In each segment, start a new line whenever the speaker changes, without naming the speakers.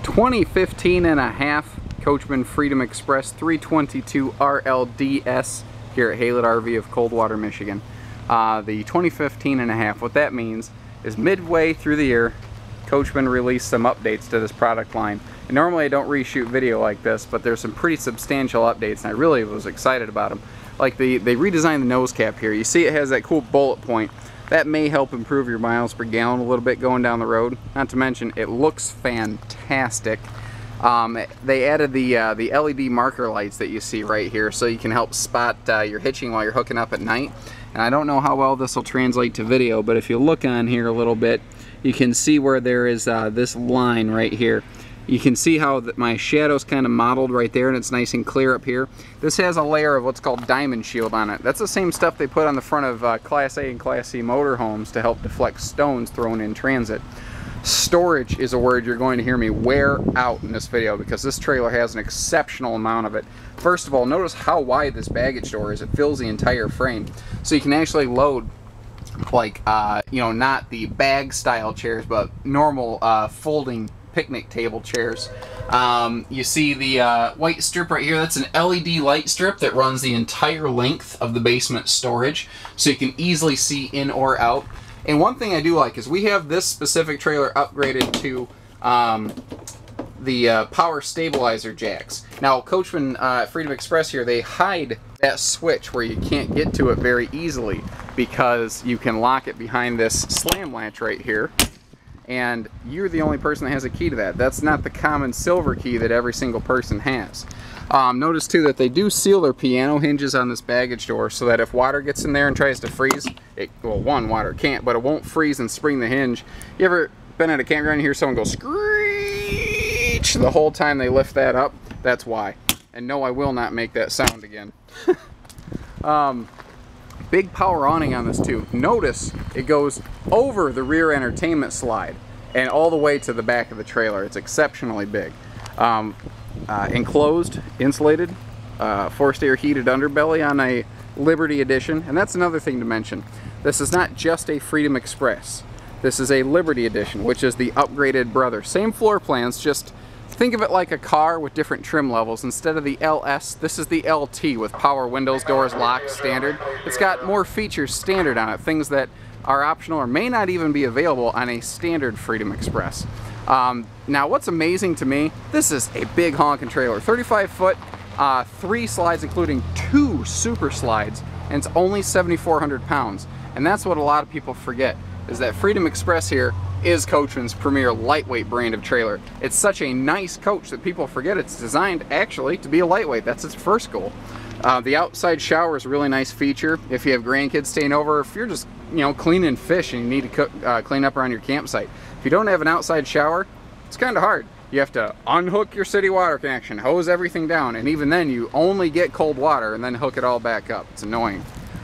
2015 and a half Coachmen Freedom Express 322 RLDS here at Haylett RV of Coldwater, Michigan. The 2015 and a half, what that means is midway through the year, Coachmen released some updates to this product line. And normally I don't reshoot video like this, but there's some pretty substantial updates and I really was excited about them. Like they redesigned the nose cap here. You see it has that cool bullet point. That may help improve your miles per gallon a little bit going down the road. Not to mention, it looks fantastic. They added the LED marker lights that you see right here, so you can help spot your hitching while you're hooking up at night. And I don't know how well this will translate to video, but if you look on here a little bit, you can see where there is this line right here. You can see how my shadow's kind of modeled right there, and it's nice and clear up here. This has a layer of what's called diamond shield on it. That's the same stuff they put on the front of Class A and Class C motorhomes to help deflect stones thrown in transit. Storage is a word you're going to hear me wear out in this video because this trailer has an exceptional amount of it. First of all, notice how wide this baggage door is. It fills the entire frame. So you can actually load, like, you know, not the bag style chairs, but normal folding picnic table chairs. You see the white strip right here. That's an LED light strip that runs the entire length of the basement storage, so you can easily see in or out. And one thing I do like is we have this specific trailer upgraded to the power stabilizer jacks. Now Coachmen Freedom Express here, they hide that switch where you can't get to it very easily because you can lock it behind this slam latch right here. And you're the only person that has a key to that. That's not the common silver key that every single person has. Notice too that they do seal their piano hinges on this baggage door so that if water gets in there and tries to freeze, well, one, water can't, but it won't freeze and spring the hinge. You ever been at a campground and hear someone go screech the whole time they lift that up? That's why. And no, I will not make that sound again. Big power awning on this too. Notice it goes over the rear entertainment slide and all the way to the back of the trailer. It's exceptionally big. Enclosed, insulated, forced air heated underbelly on a Liberty Edition. And that's another thing to mention. This is not just a Freedom Express. This is a Liberty Edition, which is the upgraded brother. Same floor plans, just think of it like a car with different trim levels. Instead of the LS, this is the LT with power windows, doors, locks, standard. It's got more features standard on it, things that are optional or may not even be available on a standard Freedom Express. Now what's amazing to me, this is a big honking trailer, 35 foot, 3 slides including 2 super slides, and it's only 7,400 pounds. And that's what a lot of people forget, is that Freedom Express here is Coachmen's premier lightweight brand of trailer. It's such a nice coach that people forget it's designed actually to be a lightweight. That's its first goal. The outside shower is a really nice feature if you have grandkids staying over, if you're just, you know, cleaning fish and you need to cook, clean up around your campsite. If you don't have an outside shower, it's kind of hard. You have to unhook your city water connection, hose everything down, and even then you only get cold water and then hook it all back up. It's annoying.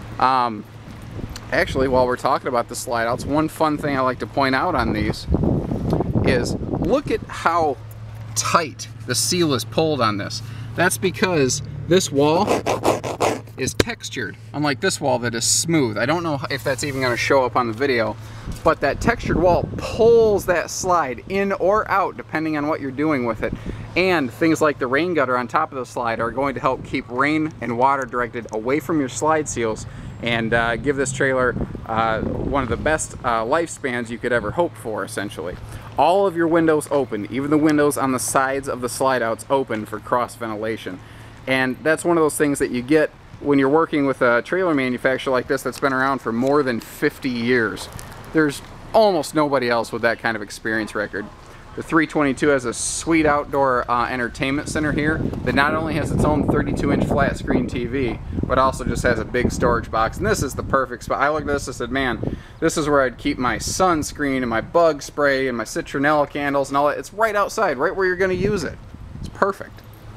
Actually, while we're talking about the slide outs, one fun thing I like to point out on these is look at how tight the seal is pulled on this. That's because this wall is textured, unlike this wall that is smooth. I don't know if that's even going to show up on the video, but that textured wall pulls that slide in or out depending on what you're doing with it. And things like the rain gutter on top of the slide are going to help keep rain and water directed away from your slide seals and give this trailer one of the best lifespans you could ever hope for, essentially. All of your windows open, even the windows on the sides of the slide outs open for cross ventilation. And that's one of those things that you get when you're working with a trailer manufacturer like this that's been around for more than 50 years. There's almost nobody else with that kind of experience record. The 322 has a sweet outdoor entertainment center here that not only has its own 32-inch flat screen TV, but also just has a big storage box. And this is the perfect spot. I looked at this and said, man, this is where I'd keep my sunscreen and my bug spray and my citronella candles and all that. It's right outside, right where you're going to use it. It's perfect.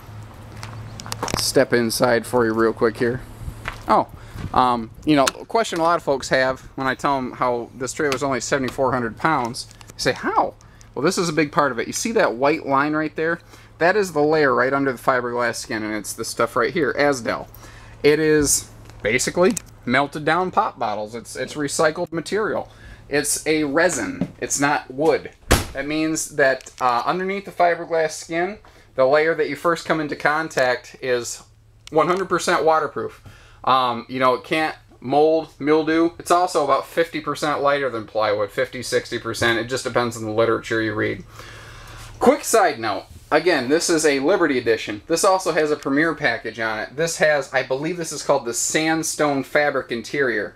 Step inside for you real quick here. Oh, you know, a question a lot of folks have when I tell them how this trailer is only 7,400 pounds, they say, how? Well, this is a big part of it. You see that white line right there? That is the layer right under the fiberglass skin, and it's this stuff right here, Asdel. It is basically melted down pop bottles. It's recycled material. It's a resin. It's not wood. That means that underneath the fiberglass skin, the layer that you first come into contact is 100% waterproof. You know, it can't mold, mildew. It's also about 50% lighter than plywood, 50-60%. It just depends on the literature you read. Quick side note. Again, this is a Liberty Edition. This also has a Premier package on it. This has, I believe this is called the Sandstone Fabric Interior.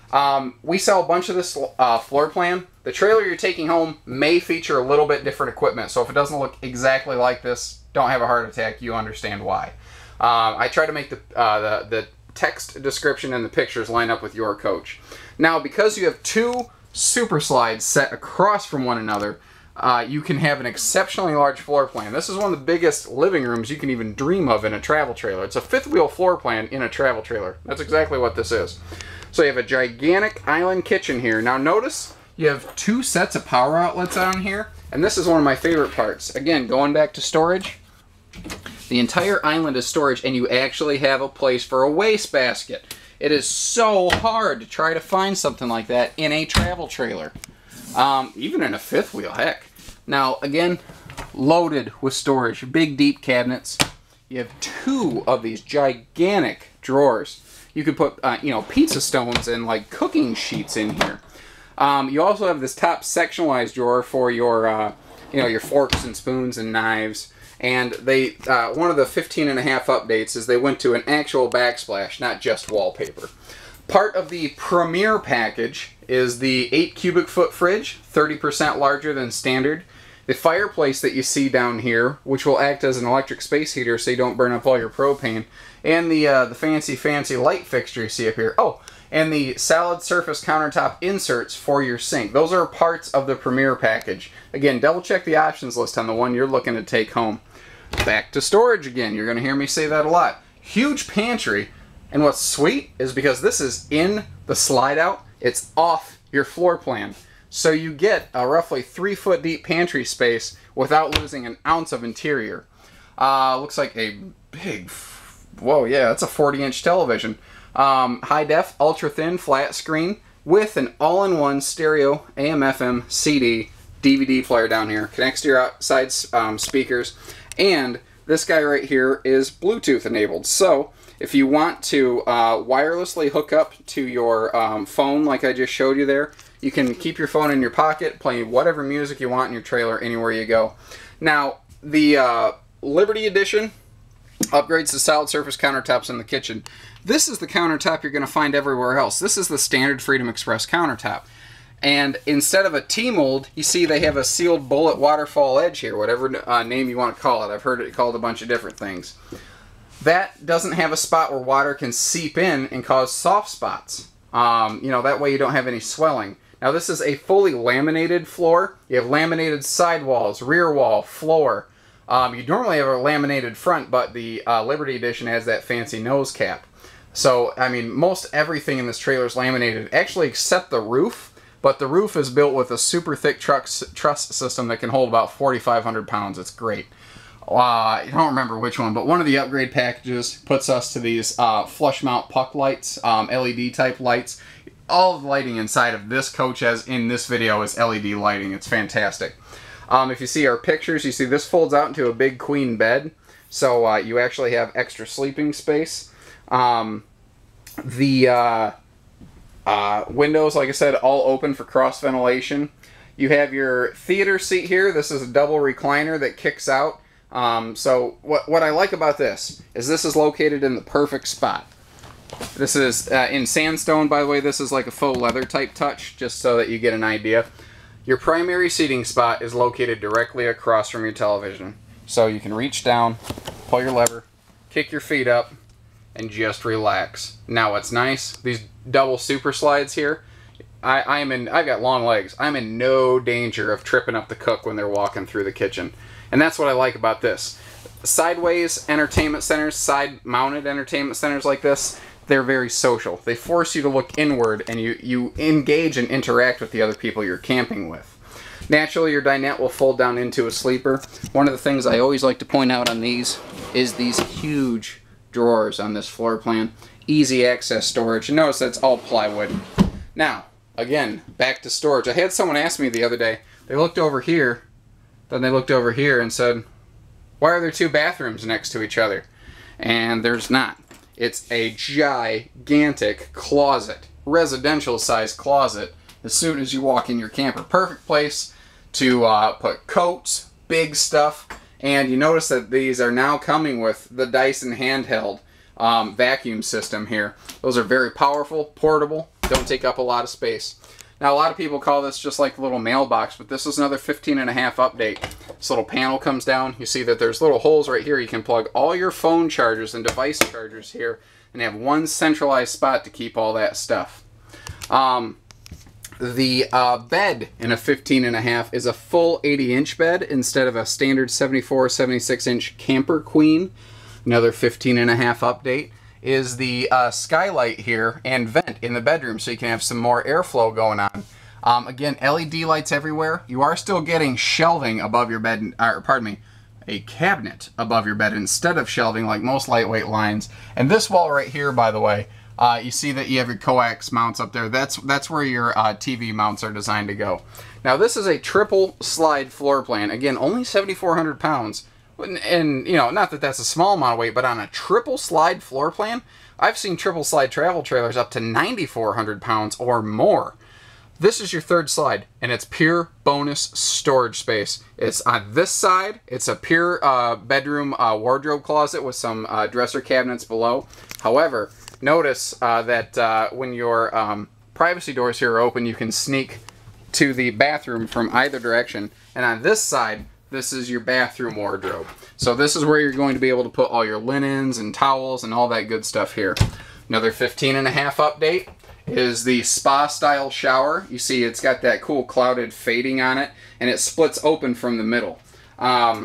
We sell a bunch of this floor plan. The trailer you're taking home may feature a little bit different equipment, so if it doesn't look exactly like this, don't have a heart attack. You understand why. I try to make the text description and the pictures line up with your coach. Now, because you have two super slides set across from one another, you can have an exceptionally large floor plan. This is one of the biggest living rooms you can even dream of in a travel trailer. It's a fifth wheel floor plan in a travel trailer. That's exactly what this is. So you have a gigantic island kitchen here. Now notice you have two sets of power outlets on here, and this is one of my favorite parts. Again, going back to storage, the entire island is storage, and you actually have a place for a wastebasket. It is so hard to try to find something like that in a travel trailer. Even in a fifth wheel, heck. Now, again, loaded with storage. Big, deep cabinets. You have two of these gigantic drawers. You could put, you know, pizza stones and, like, cooking sheets in here. You also have this top sectionalized drawer for your, you know, your forks and spoons and knives. And they, one of the 15.5 updates is they went to an actual backsplash, not just wallpaper. Part of the Premier package is the 8 cubic foot fridge, 30% larger than standard. The fireplace that you see down here, which will act as an electric space heater so you don't burn up all your propane. And the fancy light fixture you see up here. Oh, and the solid surface countertop inserts for your sink. Those are parts of the Premier package. Again, double check the options list on the one you're looking to take home. Back to storage again. You're going to hear me say that a lot. Huge pantry. And what's sweet is because this is in the slide out, it's off your floor plan. So you get a roughly 3-foot deep pantry space without losing an ounce of interior. Looks like a big, whoa, yeah, that's a 40-inch television. High def, ultra thin, flat screen with an all-in-one stereo AM/FM CD DVD player down here. Connects to your outside speakers. And this guy right here is Bluetooth enabled. So if you want to wirelessly hook up to your phone like I just showed you there, you can keep your phone in your pocket, play whatever music you want in your trailer anywhere you go. Now, the Liberty Edition upgrades to solid surface countertops in the kitchen. This is the countertop you're going to find everywhere else. This is the standard Freedom Express countertop. And instead of a T-mold, you see they have a sealed bullet waterfall edge here, whatever name you want to call it. I've heard it called a bunch of different things. That doesn't have a spot where water can seep in and cause soft spots. You know, that way you don't have any swelling. Now this is a fully laminated floor. You have laminated sidewalls, rear wall, floor. You normally have a laminated front, but the Liberty Edition has that fancy nose cap. So, I mean, most everything in this trailer is laminated, actually except the roof. But the roof is built with a super thick truss system that can hold about 4,500 pounds. It's great. I don't remember which one, but one of the upgrade packages puts us to these flush mount puck lights, LED type lights. All of the lighting inside of this coach, as in this video, is LED lighting. It's fantastic. If you see our pictures, you see this folds out into a big queen bed, so you actually have extra sleeping space. Windows, like I said, all open for cross ventilation. You have your theater seat here. This is a double recliner that kicks out. So what I like about this is located in the perfect spot. This is in sandstone, by the way. This is like a faux leather type touch, just so that you get an idea. Your primary seating spot is located directly across from your television. So you can reach down, pull your lever, kick your feet up, and just relax. Now what's nice, these double super slides here, I've got long legs. I'm in no danger of tripping up the cook when they're walking through the kitchen. And that's what I like about this. Sideways entertainment centers, side-mounted entertainment centers like this, they're very social. They force you to look inward, and you engage and interact with the other people you're camping with. Naturally, your dinette will fold down into a sleeper. One of the things I always like to point out on these is these huge drawers on this floor plan. Easy access storage. And notice that's all plywood. Now, again, back to storage. I had someone ask me the other day, They looked over here, then they looked over here and said, why are there two bathrooms next to each other? And there's not. It's a gigantic closet, residential size closet, as soon as you walk in your camper. Perfect place to put coats, big stuff, and you notice that these are now coming with the Dyson handheld vacuum system here. Those are very powerful, portable, don't take up a lot of space. Now, a lot of people call this just like a little mailbox, but this is another 15.5 update. This little panel comes down. You see that there's little holes right here. You can plug all your phone chargers and device chargers here and have one centralized spot to keep all that stuff. The bed in a 15.5 is a full 80-inch bed instead of a standard 74, 76-inch camper queen. Another 15.5 update is the skylight here and vent in the bedroom, so you can have some more airflow going on. Again, LED lights everywhere. You are still getting shelving above your bed, or pardon me, a cabinet above your bed instead of shelving like most lightweight lines. And this wall right here, by the way, you see that you have your coax mounts up there. That's where your TV mounts are designed to go. Now, this is a triple slide floor plan. Again, only 7,400 pounds. And, you know, not that that's a small amount of weight, but on a triple slide floor plan, I've seen triple slide travel trailers up to 9,400 pounds or more. This is your third slide, and it's pure bonus storage space. It's on this side. It's a pure bedroom wardrobe closet with some dresser cabinets below. However, notice that when your privacy doors here are open, you can sneak to the bathroom from either direction. And on this side, this is your bathroom wardrobe. So this is where you're going to be able to put all your linens and towels and all that good stuff here. Another 15.5 update is the spa style shower. You see it's got that cool clouded fading on it, and it splits open from the middle. I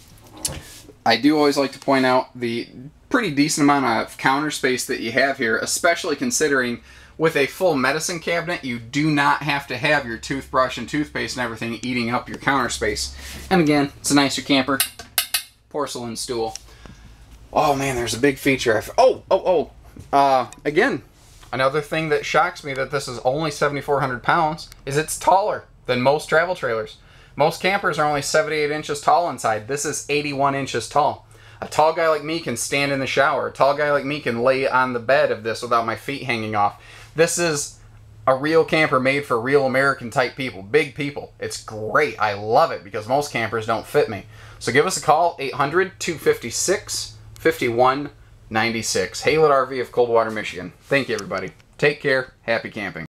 do always like to point out the pretty decent amount of counter space that you have here, especially considering with a full medicine cabinet, you do not have to have your toothbrush and toothpaste and everything eating up your counter space. And again, it's a nicer camper. Porcelain stool. Oh man, there's a big feature. Again, another thing that shocks me that this is only 7,400 pounds is it's taller than most travel trailers. Most campers are only 78 inches tall inside. This is 81 inches tall. A tall guy like me can stand in the shower. A tall guy like me can lay on the bed of this without my feet hanging off. This is a real camper made for real American type people, big people. It's great. I love it because most campers don't fit me. So give us a call, 800-256-5196. Haylett RV of Coldwater, Michigan. Thank you, everybody. Take care. Happy camping.